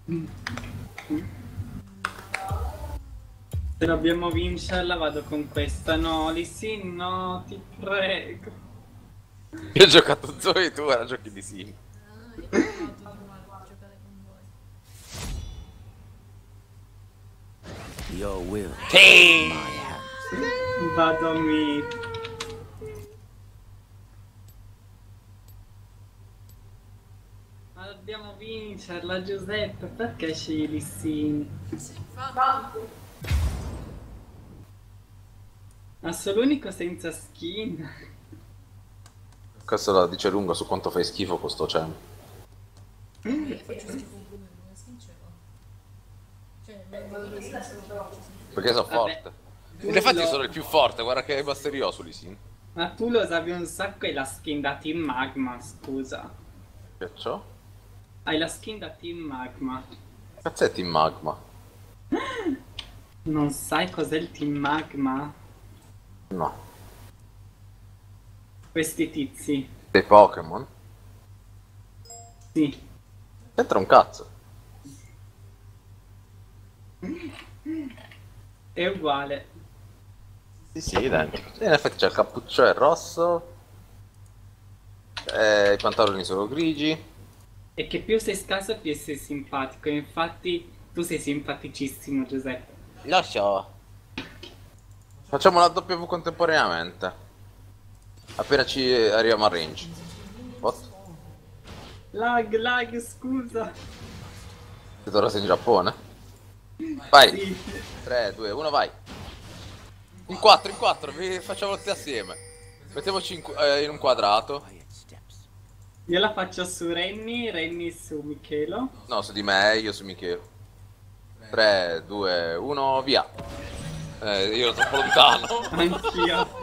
Se dobbiamo vincerla vado con questa. No, Lissin, no, ti prego. Io ho giocato Zoe e tu ora giochi di sì. Io ho provato di nuovo a giocare con voi. Your will. Sì! My hands. Vado a me. Ma dobbiamo vincerla, Giuseppe. Perché scegli Lissin? Sì, infatti. Ma sono l'unico senza skin. Questo la dice lunga su quanto fai schifo con sto champ. Faccio schifo pure, come sincero. Cioè, meglio senza faccio schifo. Perché sono Vabbè. forte. Ed infatti sono il più forte, guarda che basteria ho su Lisin. Ma tu lo usavi un sacco e la skin da Team Magma, scusa. Che c'ho? Hai la skin da Team Magma. Cazzetti in magma. Non sai cos'è il Team Magma? No. Questi tizi. Dei Pokémon? Sì. Entra un cazzo. È uguale. Sì, sì, identico. E in effetti c'è il cappuccio, è rosso. I pantaloni sono grigi. E che più sei scarso più sei simpatico. Infatti tu sei simpaticissimo, Giuseppe. Lo so. Facciamo la W contemporaneamente. Appena ci arriviamo a range. What? Lag, scusa. Siete ora sei in Giappone? Vai. Sì. 3, 2, 1, vai. In 4, vi facciamo tutti assieme. Mettiamoci in un quadrato. Quiet steps. Io la faccio su Renny su Michelo. No, su di me, io su Michele. 3, 2, 1, via. Io ero troppo lontano. Anch'io.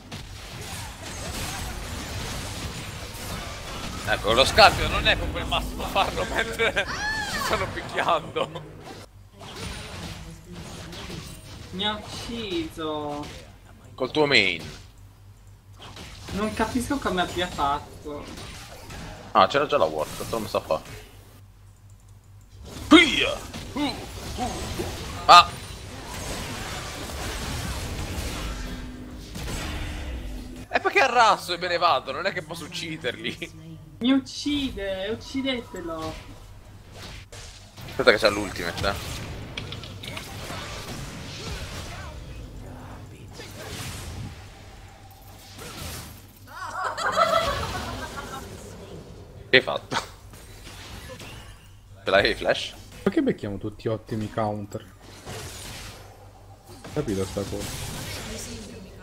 Ecco, lo scambio non è proprio il massimo farlo mentre ci stanno picchiando. Mi ha ucciso. Col tuo main. Non capisco come abbia fatto. Ah, c'era già la ward, cosa l'ho messo a fare? Via! Ah! È perché arrasso e me ne vado, non è che posso ucciderli. Mi uccide, uccidetelo. Aspetta che c'è l'ultimate, Che hai fatto? Ce l'hai flash? Perché becchiamo tutti ottimi counter? Capito sta cosa? Mi sembra mi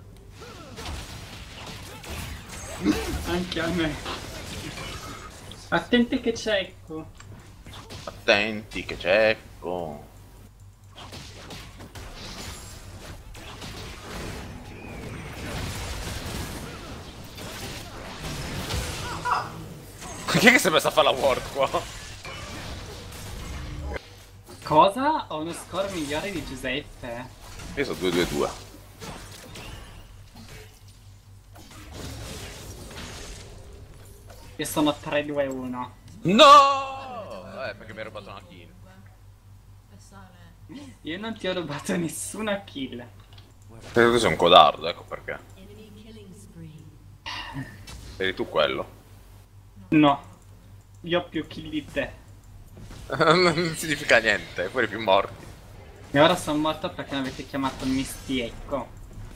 counter. Anche a me. Attenti che cecco. Attenti che cecco. Chi è che si è messo a fare la ward qua? Cosa? Ho uno score migliore di Giuseppe. Io sono 2-2-2. Io sono 3-2-1. No! Perché mi hai rubato una kill. E sale. Io non ti ho rubato nessuna kill. Perché tu sei un codardo, ecco perché. Enemy killing spree. Eri tu quello. No. Io ho più kill di te. Non significa niente, poi eri più morti. E ora sono morto perché mi avete chiamato Mistiecco.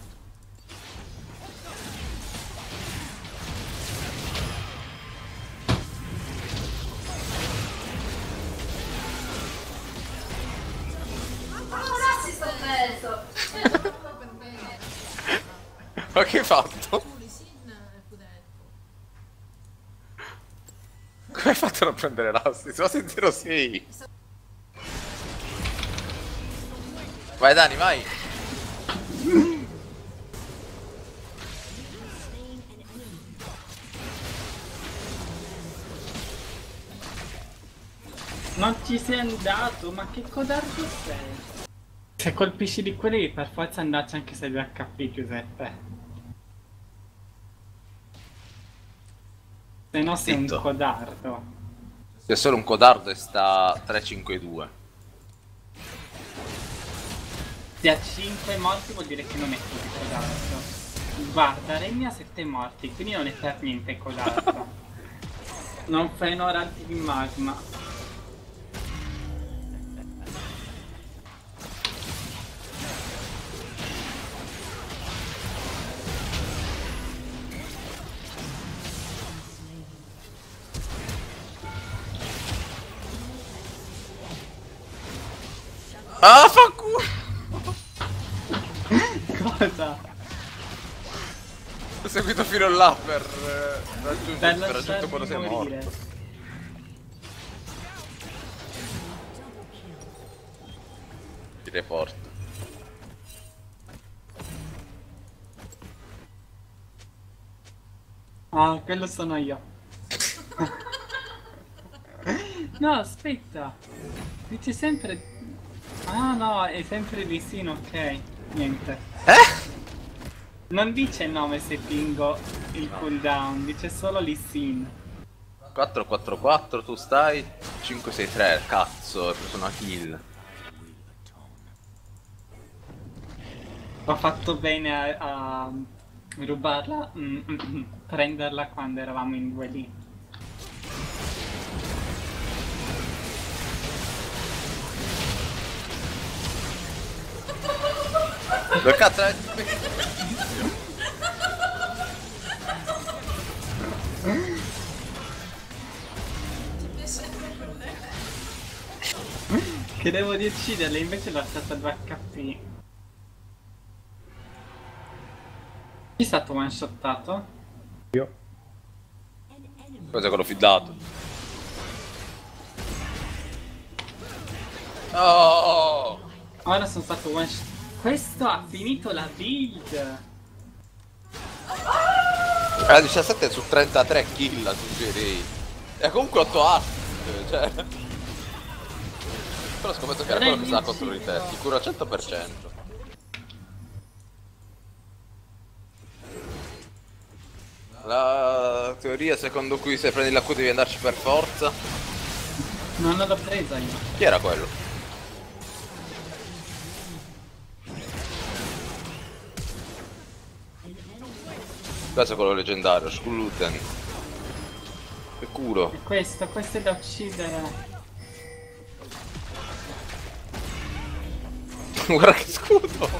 Per bene. Ma che hai fatto? Tu, Lisin e Pudelco. Come hai fatto a non prendere l'assist? Ma sentiro sì. Vai Dani, vai. Non ci sei andato, ma che codardo sei? Se colpisci di quelli devi per forza andarci anche se hai 2 HP, Giuseppe. Se no sei Zitto. un codardo. C'è solo un codardo e sta 3-5-2. Se ha 5 morti vuol dire che non è così codardo. Guarda, Remy ha 7 morti, quindi non è per niente codardo. Non fai un'ora di magma. Ah, fa culo! Cosa? Ho seguito fino là per Per raggiungere quando sei lasciarmi morire. morto. Ti reporto. Ah, quello sono io. No, aspetta. Dice sempre... Ah no, è sempre Lee Sin, ok. Niente. Non dice il nome se pingo il cooldown, dice solo Lee Sin. 4-4-4, tu stai 5-6-3, cazzo, ho preso una kill. Ho fatto bene a rubarla, prenderla quando eravamo in due lì. Dove cazzo è? Credevo di ucciderle, invece l'ho lasciata 2 HP. Chi è stato one shottato? Io. Cosa quello fidato? Oh! Ora sono stato one shot. Questo ha finito la build! 17 su 33 kill aggiungerei. E comunque 8 assist, cioè. Però scommetto che era quello che stava contro di te, sicuro al 100%. La teoria secondo cui se prendi la Q devi andarci per forza. Non l'ho presa io. Chi era quello? Questo è quello leggendario, Skuluten. Che culo. E questo è da uccidere. Guarda che scudo.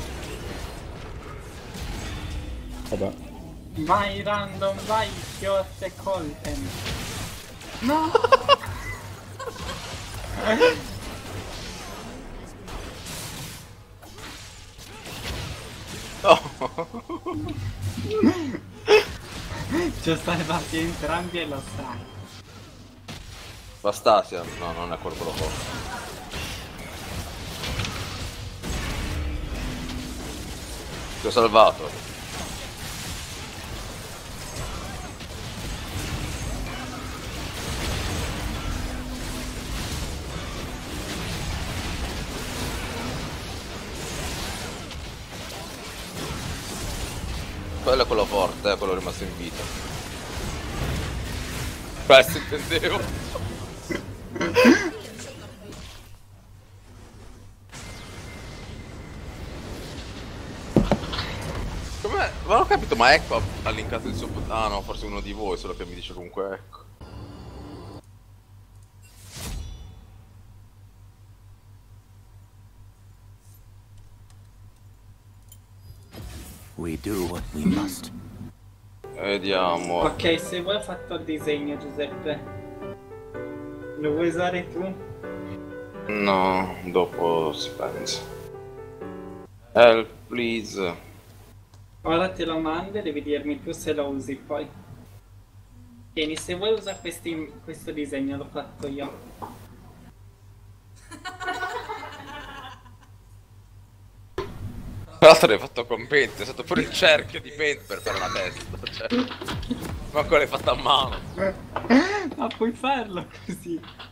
Vabbè. Vai random, vai, Chiorte Colten. No! Oh. Ci ho salvati entrambi e lo sai. Bastasia, no, non è quello forte. Ti ho salvato. Quello è quello forte, quello rimasto in vita. Questo intendevo. Com'è? Ma non ho capito, ma ecco ha linkato il suo... Ah no, forse uno di voi, solo che mi dice comunque ecco. We do what we must. Vediamo. Ok, se vuoi ho fatto il disegno, Giuseppe. Lo vuoi usare tu? No, dopo si pensa. Help, please. Ora te lo mando e devi dirmi tu se lo usi poi. Tieni, se vuoi usa questo disegno, l'ho fatto io. Tra l'altro l'hai fatto con Paint, è stato pure il cerchio di Paint per fare una testa, cioè. Ma quello l'hai fatto a mano. Ma puoi farlo così.